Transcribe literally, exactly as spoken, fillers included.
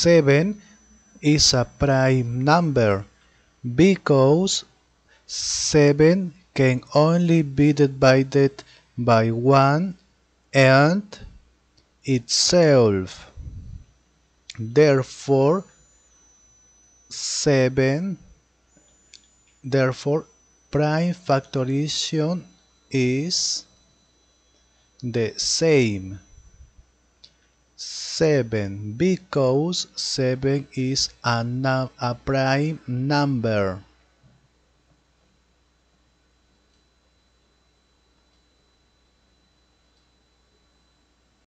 seven is a prime number because seven can only be divided by one and itself. Therefore, seven, therefore, prime factorization is the same. seven because seven is a, a prime number.